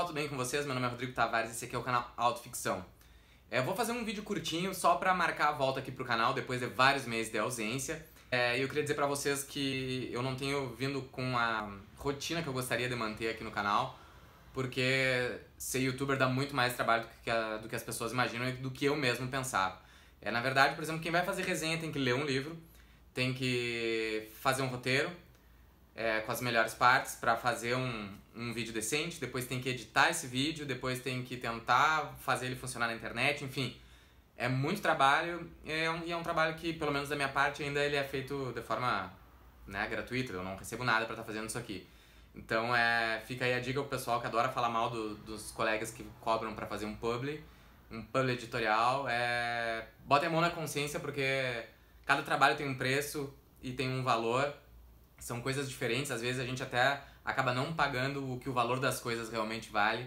pessoal, tudo bem com vocês? Meu nome é Rodrigo Tavares e esse aqui é o canal Autoficção. Eu vou fazer um vídeo curtinho só pra marcar a volta aqui pro canal depois de vários meses de ausência. E eu queria dizer pra vocês que eu não tenho vindo com a rotina que eu gostaria de manter aqui no canal, porque ser youtuber dá muito mais trabalho do que as pessoas imaginam e do que eu mesmo pensava. Na verdade, por exemplo, quem vai fazer resenha tem que ler um livro, tem que fazer um roteiro, com as melhores partes para fazer um vídeo decente, depois tem que editar esse vídeo, depois tem que tentar fazer ele funcionar na internet, enfim. É muito trabalho e é um trabalho que, pelo menos da minha parte, ainda ele é feito de forma gratuita, eu não recebo nada para estar fazendo isso aqui. Então fica aí a dica pro pessoal que adora falar mal dos colegas que cobram para fazer um publi editorial. Botem a mão na consciência, porque cada trabalho tem um preço e tem um valor. São coisas diferentes, às vezes a gente até acaba não pagando o que o valor das coisas realmente vale.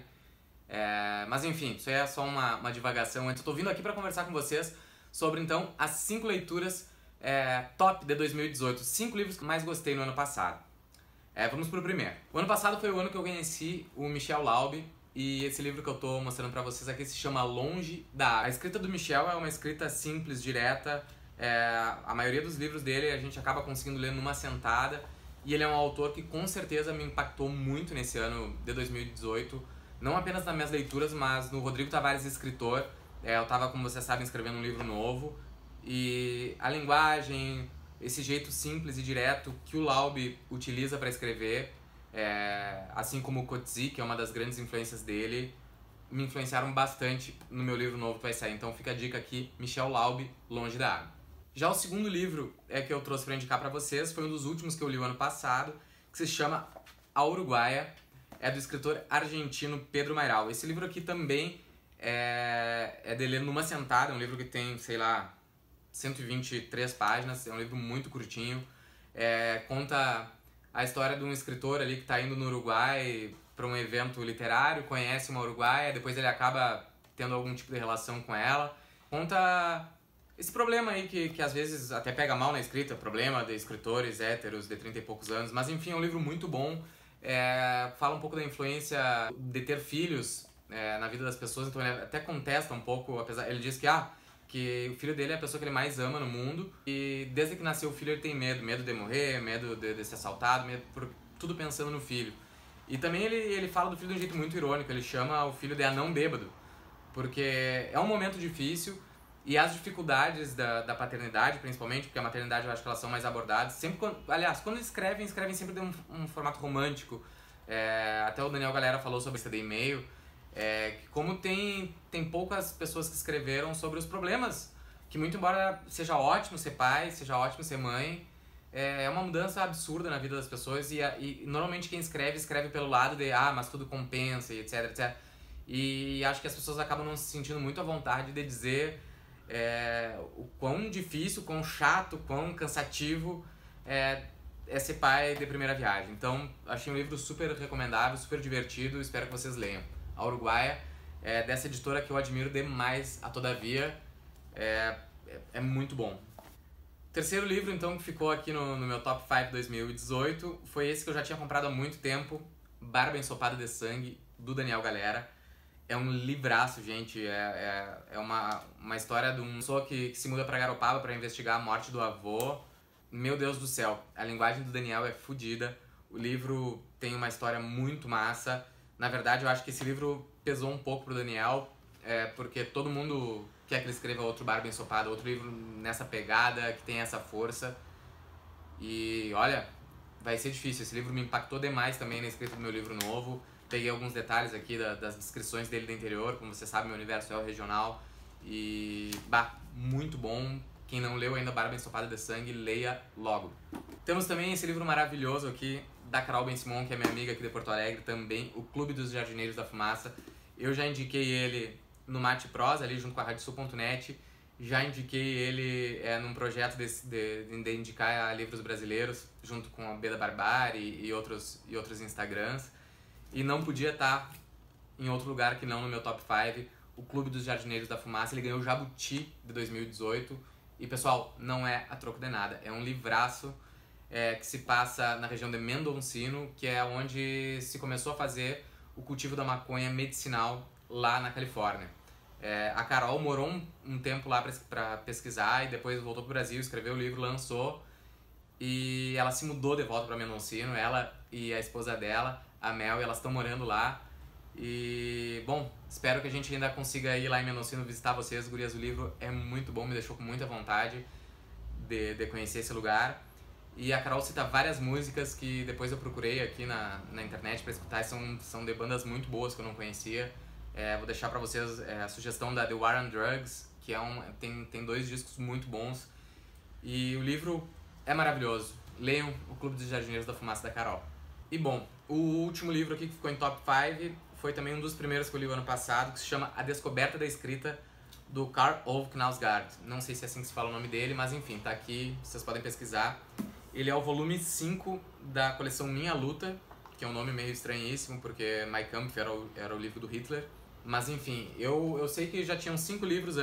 Mas enfim, isso aí é só uma divagação. Eu tô vindo aqui para conversar com vocês sobre então as 5 leituras top de 2018, 5 livros que mais gostei no ano passado. Vamos pro primeiro. O ano passado foi o ano que eu conheci o Michel Laube, e esse livro que eu tô mostrando pra vocês aqui se chama Longe da Água. A escrita do Michel é uma escrita simples, direta. A maioria dos livros dele a gente acaba conseguindo ler numa sentada, e ele é um autor que com certeza me impactou muito nesse ano de 2018, não apenas nas minhas leituras, mas no Rodrigo Tavares escritor. Eu tava, como vocês sabem, escrevendo um livro novo, e a linguagem, esse jeito simples e direto que o Laube utiliza para escrever, assim como o Coetzee, que é uma das grandes influências dele, me influenciaram bastante no meu livro novo que vai sair. Então fica a dica aqui, Michel Laube, Longe da Água. Já o segundo livro que eu trouxe para indicar para vocês foi um dos últimos que eu li o ano passado, que se chama A Uruguaia, é do escritor argentino Pedro Mayral. Esse livro aqui também é de ler numa sentada, é um livro que tem, sei lá, 123 páginas, é um livro muito curtinho. Conta a história de um escritor ali que está indo no Uruguai para um evento literário, conhece uma uruguaia, depois ele acaba tendo algum tipo de relação com ela. Conta esse problema aí que às vezes até pega mal na escrita, problema de escritores héteros de 30 e poucos anos, mas enfim, é um livro muito bom. Fala um pouco da influência de ter filhos na vida das pessoas, então ele até contesta um pouco, apesar, ele diz que o filho dele é a pessoa que ele mais ama no mundo, e desde que nasceu o filho ele tem medo de morrer, medo de ser assaltado, tudo pensando no filho. E também ele fala do filho de um jeito muito irônico, ele chama o filho de anão bêbado, porque é um momento difícil, e as dificuldades da paternidade, principalmente, porque a maternidade eu acho que elas são mais abordadas, sempre quando escrevem sempre de um formato romântico. Até o Daniel Galera falou sobre esse e-mail, que como tem poucas pessoas que escreveram sobre os problemas, que muito embora seja ótimo ser pai, seja ótimo ser mãe, é uma mudança absurda na vida das pessoas, e normalmente quem escreve pelo lado de mas tudo compensa e etc, etc. E acho que as pessoas acabam não se sentindo muito à vontade de dizer o quão difícil, quão chato, quão cansativo é ser pai de primeira viagem. Então achei um livro super recomendável, super divertido, espero que vocês leiam. A Uruguaia, dessa editora que eu admiro demais, a Todavia, é muito bom. Terceiro livro, então, que ficou aqui no meu Top 5 2018, foi esse que eu já tinha comprado há muito tempo, Barba Ensopada de Sangue, do Daniel Galera. É um livraço, gente, é uma história de uma pessoa que se muda pra Garopaba pra investigar a morte do avô. Meu Deus do céu, a linguagem do Daniel é fodida, o livro tem uma história muito massa. Na verdade, eu acho que esse livro pesou um pouco pro Daniel, porque todo mundo quer que ele escreva outro Barba Ensopada, outro livro nessa pegada, que tem essa força. E olha, vai ser difícil. Esse livro me impactou demais também na escrita do meu livro novo. Peguei alguns detalhes aqui das descrições dele do interior, como você sabe, meu universo é o regional. E, muito bom. Quem não leu ainda Barba Ensopada de Sangue, leia logo. Temos também esse livro maravilhoso aqui, da Carol Ben-Simon, que é minha amiga aqui de Porto Alegre também, O Clube dos Jardineiros da Fumaça. Eu já indiquei ele no Mate Prosa, ali junto com a Radiosul.net. Já indiquei ele num projeto de indicar livros brasileiros, junto com a Beda Barbari e outros Instagrams. E não podia estar em outro lugar que não no meu Top 5, O Clube dos Jardineiros da Fumaça. Ele ganhou o Jabuti de 2018. E pessoal, não é a troco de nada, é um livraço que se passa na região de Mendocino, que é onde se começou a fazer o cultivo da maconha medicinal lá na Califórnia. A Carol morou um tempo lá para pesquisar e depois voltou pro Brasil, escreveu o livro, lançou, e ela se mudou de volta para Mendocino, ela e a esposa dela, a Mel, e elas estão morando lá. E, bom, espero que a gente ainda consiga ir lá em Mendocino visitar vocês, gurias. O livro é muito bom, me deixou com muita vontade de conhecer esse lugar. E a Carol cita várias músicas que depois eu procurei aqui na internet para escutar, e são de bandas muito boas que eu não conhecia. Vou deixar pra vocês a sugestão da The War on Drugs, que tem 2 discos muito bons. E o livro é maravilhoso. Leiam O Clube dos Jardineiros da Fumaça, da Carol. E bom, o último livro aqui que ficou em top 5 foi também um dos primeiros que eu li o ano passado, que se chama A Descoberta da Escrita, do Karl Ove Knausgaard. Não sei se é assim que se fala o nome dele, mas enfim, tá aqui, vocês podem pesquisar. Ele é o volume 5 da coleção Minha Luta, que é um nome meio estranhíssimo, porque Mein Kampf era o livro do Hitler. Mas enfim, eu sei que já tinham 4 livros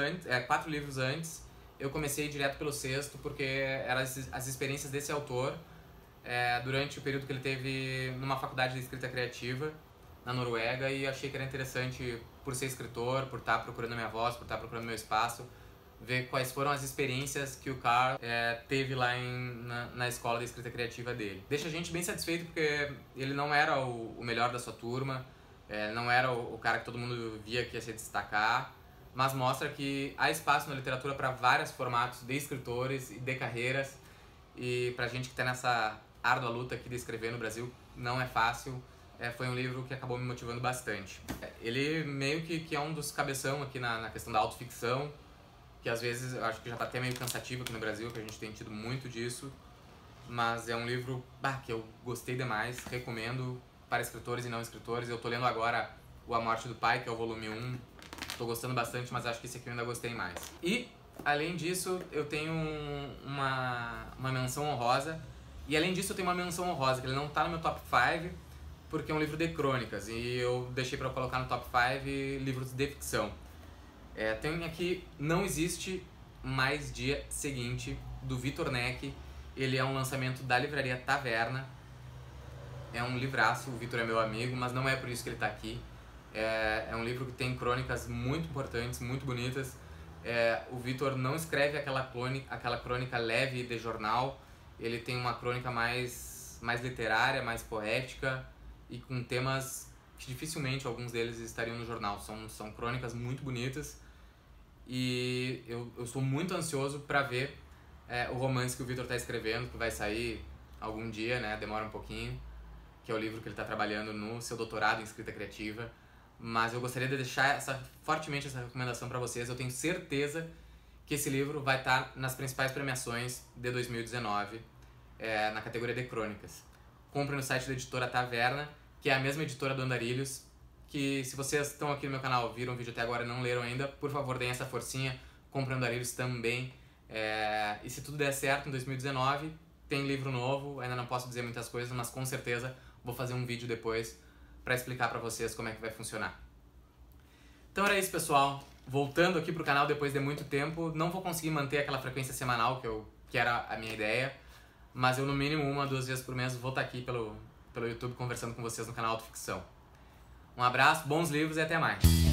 antes. Eu comecei direto pelo 6º, porque eram as experiências desse autor durante o período que ele teve numa faculdade de escrita criativa na Noruega, e achei que era interessante, por ser escritor, por estar procurando a minha voz, por estar procurando meu espaço, ver quais foram as experiências que o Karl teve lá na escola de escrita criativa dele. Deixa a gente bem satisfeito, porque ele não era o melhor da sua turma, não era o cara que todo mundo via que ia se destacar, mas mostra que há espaço na literatura para vários formatos de escritores e de carreiras, e pra gente que tá nessa árdua luta aqui de escrever no Brasil, não é fácil. Foi um livro que acabou me motivando bastante. Ele meio que é um dos cabeção aqui na questão da autoficção, que às vezes eu acho que já tá até meio cansativo aqui no Brasil, que a gente tem tido muito disso, mas é um livro que eu gostei demais, recomendo para escritores e não escritores. Eu tô lendo agora O A Morte do Pai, que é o volume 1, tô gostando bastante, mas acho que esse aqui eu ainda gostei mais. E, além disso, eu tenho uma menção honrosa, e além disso eu tenho uma menção honrosa, que ele não tá no meu top 5, porque é um livro de crônicas, e eu deixei pra colocar no top 5 livros de ficção. Tem aqui Não Existe Mais Dia Seguinte, do Vitor Neck. Ele é um lançamento da livraria Taverna. É um livraço, o Vitor é meu amigo, mas não é por isso que ele tá aqui. É um livro que tem crônicas muito importantes, muito bonitas. O Vitor não escreve aquela crônica leve de jornal, ele tem uma crônica mais literária, mais poética, e com temas que dificilmente alguns deles estariam no jornal. São crônicas muito bonitas, e eu sou muito ansioso para ver o romance que o Vitor está escrevendo, que vai sair algum dia, né? Demora um pouquinho, que é o livro que ele está trabalhando no seu doutorado em escrita criativa. Mas eu gostaria de deixar fortemente essa recomendação para vocês. Eu tenho certeza que esse livro vai estar nas principais premiações de 2019, na categoria de crônicas. Compre no site da editora Taverna, que é a mesma editora do Andarilhos, que se vocês estão aqui no meu canal, viram o vídeo até agora e não leram ainda, por favor, deem essa forcinha, comprem Andarilhos também. E se tudo der certo em 2019, tem livro novo. Ainda não posso dizer muitas coisas, mas com certeza vou fazer um vídeo depois para explicar para vocês como é que vai funcionar. Então era isso, pessoal. Voltando aqui pro canal depois de muito tempo, não vou conseguir manter aquela frequência semanal que era a minha ideia, mas eu no mínimo 1 a 2 vezes por mês vou estar aqui pelo YouTube conversando com vocês no canal Autoficção. Um abraço, bons livros e até mais!